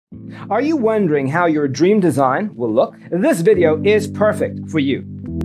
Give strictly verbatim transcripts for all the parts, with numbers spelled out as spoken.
Are you wondering how your dream design will look? This video is perfect for you.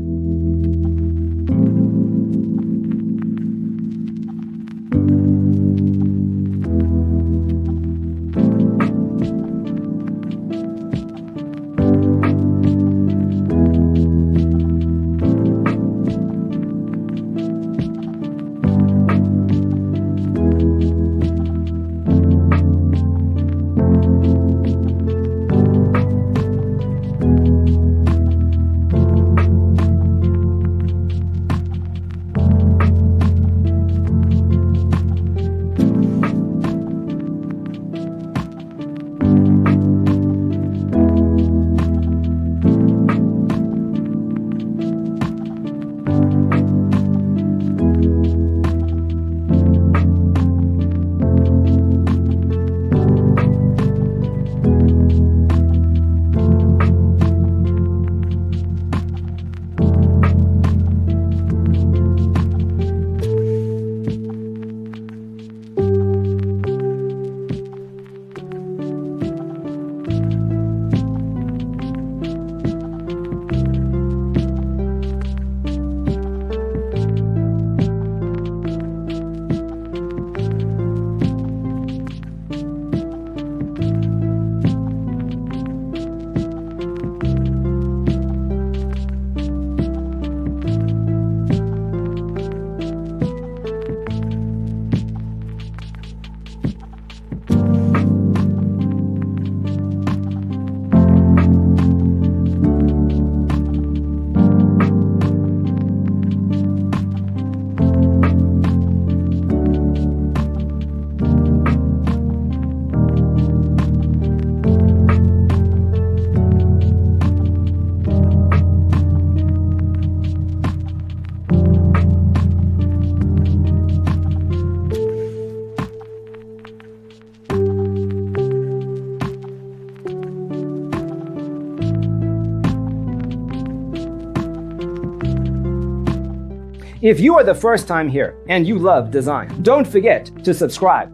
If you are the first time here and you love design, don't forget to subscribe.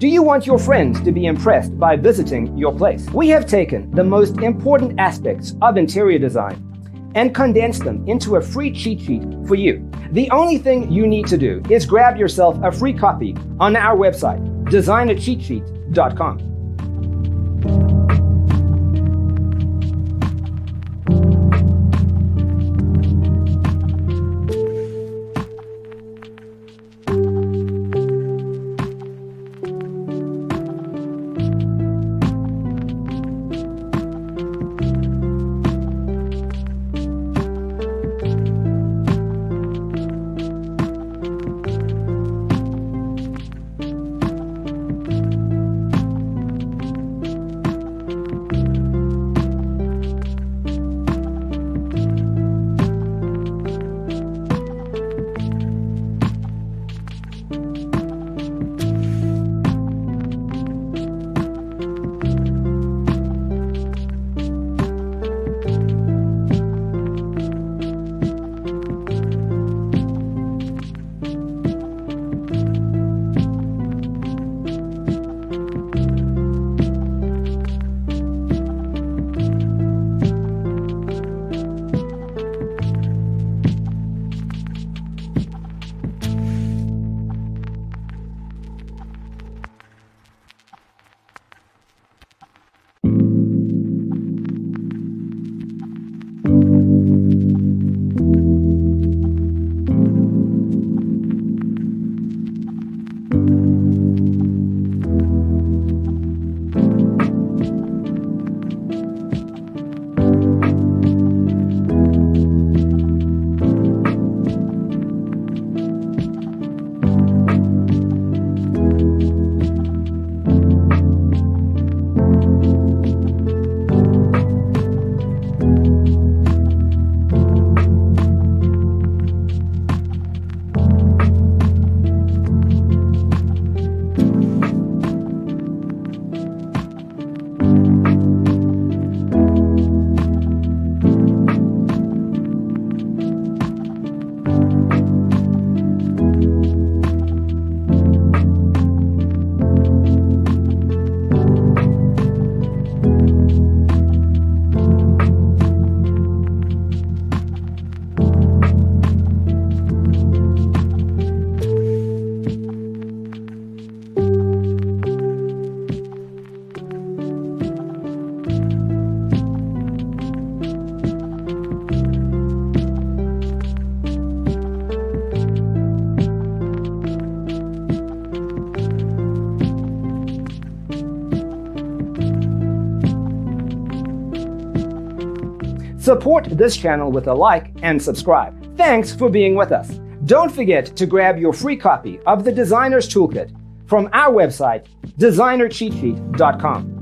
Do you want your friends to be impressed by visiting your place? We have taken the most important aspects of interior design and condensed them into a free cheat sheet for you. The only thing you need to do is grab yourself a free copy on our website, designer cheat sheet dot com. Support this channel with a like and subscribe. Thanks for being with us. Don't forget to grab your free copy of the Designer's Toolkit from our website, designer cheat sheet dot com.